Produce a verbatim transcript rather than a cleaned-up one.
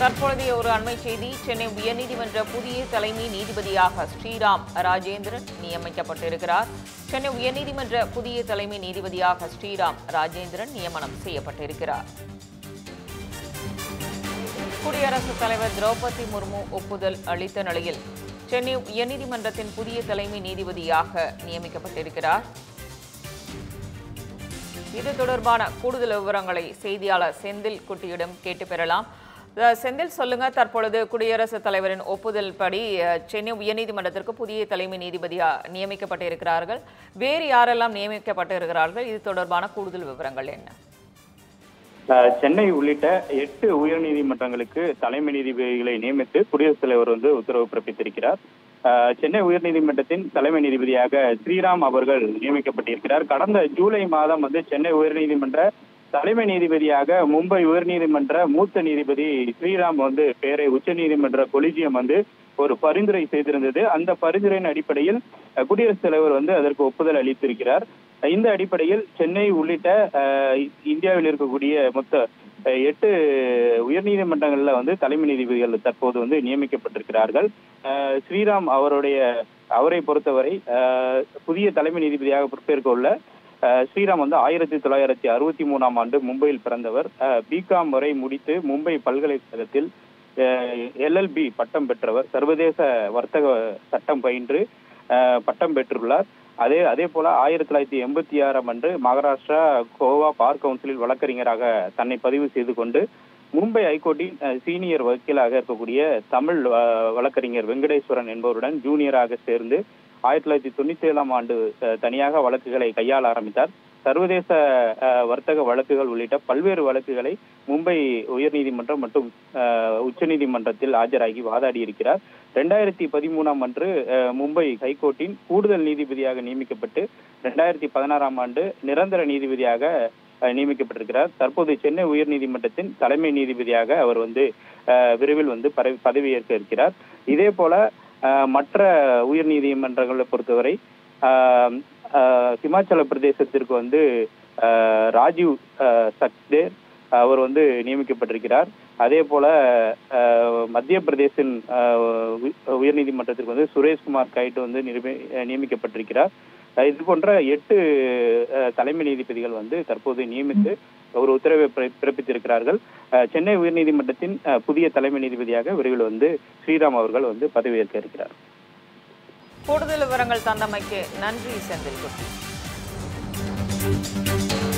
தற்பொழுதைய ஒரு அண்மை செய்தி. சென்னை உயர்நீதிமன்ற புதிய தலைமை நீதிபதியாக ஸ்ரீராம் ராஜேந்திரன் நியமிக்கப்பட்டிருக்கிறார். சென்னை உயர்நீதிமன்ற புதிய தலைமை நீதிபதியாக ஸ்ரீராம் ராஜேந்திரன் நியமனம் செய்யப்பட்டிருக்கிறார். குடியரசுத் தலைவர் திரௌபதி முர்மு ஒப்புதல் அளித்த நிலையில் சென்னை உயர்நீதிமன்றத்தின் புதிய தலைமை நீதிபதியாக நியமிக்கப்பட்டிருக்கிறார். இது தொடர்பான கூடுதல் விவரங்களை செய்தியாளர் செந்தில் குட்டியிடம் கேட்டு பெறலாம். செந்தில், சொல்லுங்க, தற்பொழுது குடியரசுத் தலைவரின் ஒப்புதல் படி சென்னை உயர்நீதிமன்றத்திற்கு புதிய தலைமை நீதிபதியாக நியமிக்கப்பட்டிருக்கிறார்கள். வேறு யாரெல்லாம் நியமிக்கப்பட்டிருக்கிறார்கள்? இது தொடர்பான கூடுதல் விவரங்கள் என்ன? சென்னை உள்ளிட்ட எட்டு உயர்நீதிமன்றங்களுக்கு தலைமை நீதிபதிகளை நியமித்து குடியரசுத் தலைவர் வந்து உத்தரவு பிறப்பித்திருக்கிறார். சென்னை உயர்நீதிமன்றத்தின் தலைமை நீதிபதியாக ஸ்ரீராம் அவர்கள் நியமிக்கப்பட்டிருக்கிறார். கடந்த ஜூலை மாதம் வந்து சென்னை உயர்நீதிமன்ற தலைமை நீதிபதியாக மும்பை உயர்நீதிமன்ற மூத்த நீதிபதி ஸ்ரீராம் வந்து பேரை உச்ச நீதிமன்ற கொலிஜியம் வந்து ஒரு பரிந்துரை செய்திருந்தது. அந்த பரிந்துரையின் அடிப்படையில் குடியரசுத் தலைவர் வந்து அதற்கு ஒப்புதல் அளித்திருக்கிறார். இந்த அடிப்படையில் சென்னை உள்ளிட்ட இந்தியாவில் இருக்கக்கூடிய மொத்த எட்டு உயர்நீதிமன்றங்கள்ல வந்து தலைமை நீதிபதிகள் தற்போது வந்து நியமிக்கப்பட்டிருக்கிறார்கள். ஸ்ரீராம் அவருடைய அவரை பொறுத்தவரை புதிய தலைமை நீதிபதியாக பொறுப்பேற்க உள்ள ஸ்ரீராம் வந்து ஆயிரத்தி தொள்ளாயிரத்தி அறுபத்தி மூணாம் ஆண்டு மும்பையில் பிறந்தவர். பிகாம் வரை முடித்து மும்பை பல்கலைக்கழகத்தில் எல்எல்பி பட்டம் பெற்றவர். சர்வதேச வர்த்தக சட்டம் பயின்று பட்டம் பெற்றுள்ளார். அதே அதே போல ஆயிரத்தி தொள்ளாயிரத்தி எண்பத்தி ஆறாம் ஆண்டு மகாராஷ்டிரா கோவா பார் கவுன்சிலில் வழக்கறிஞராக தன்னை பதிவு செய்து கொண்டு மும்பை ஹைகோர்ட்டின் சீனியர் வக்கீலாக இருக்கக்கூடிய தமிழ் வழக்கறிஞர் வெங்கடேஸ்வரன் என்பவருடன் ஜூனியராக சேர்ந்து ஆயிரத்தி தொள்ளாயிரத்தி தொண்ணூத்தி ஏழாம் ஆண்டு தனியாக வழக்குகளை கையாள ஆரம்பித்தார். சர்வதேச வர்த்தக வழக்குகள் உள்ளிட்ட பல்வேறு வழக்குகளை மும்பை உயர்நீதிமன்றம் மற்றும் உச்ச நீதிமன்றத்தில் ஆஜராகி வாதாடி இருக்கிறார். இரண்டாயிரத்தி பதிமூணாம் அன்று மும்பை ஹைகோர்ட்டின் கூடுதல் நீதிபதியாக நியமிக்கப்பட்டு இரண்டாயிரத்தி பதினாறாம் ஆண்டு நிரந்தர நீதிபதியாக நியமிக்கப்பட்டிருக்கிறார். தற்போது சென்னை உயர்நீதிமன்றத்தின் தலைமை நீதிபதியாக அவர் வந்து விரைவில் வந்து பதவியேற்க இருக்கிறார். இதே போல மற்ற உயர் நீதிமன்றங்களை பொறுத்தவரை ஹிமாச்சல பிரதேசத்திற்கு வந்து ராஜீவ் சக்தேர் அவர் வந்து நியமிக்கப்பட்டிருக்கிறார். அதே போல மத்திய பிரதேசின் உயர்நீதிமன்றத்திற்கு வந்து சுரேஷ்குமார் கைட் வந்து நியமிக்கப்பட்டிருக்கிறார். இது போன்ற எட்டு தலைமை நீதிபதிகள் வந்து தற்போது நியமித்து ஒரு உத்தரவை பிறப்பித்திருக்கிறார்கள். சென்னை உயர்நீதிமன்றத்தின் புதிய தலைமை நீதிபதியாக விரைவில் வந்து ஸ்ரீராம் அவர்கள் வந்து பதவியேற்க இருக்கிறார். கூடுதல் விவரங்கள் தந்தமைக்கு நன்றி செந்தில் குட்டி.